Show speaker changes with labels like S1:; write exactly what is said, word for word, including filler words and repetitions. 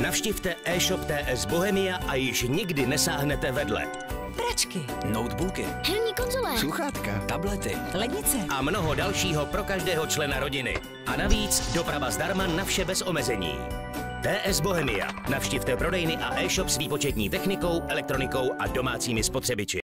S1: Navštivte e-shop T S Bohemia a již nikdy nesáhnete vedle.
S2: Pračky,
S3: notebooky,
S4: herní konzole,
S3: sluchátka, tablety,
S2: lednice
S1: A mnoho dalšího pro každého člena rodiny. A navíc doprava zdarma na vše bez omezení. T S Bohemia. Navštivte prodejny a e-shop s výpočetní technikou, elektronikou a domácími spotřebiči.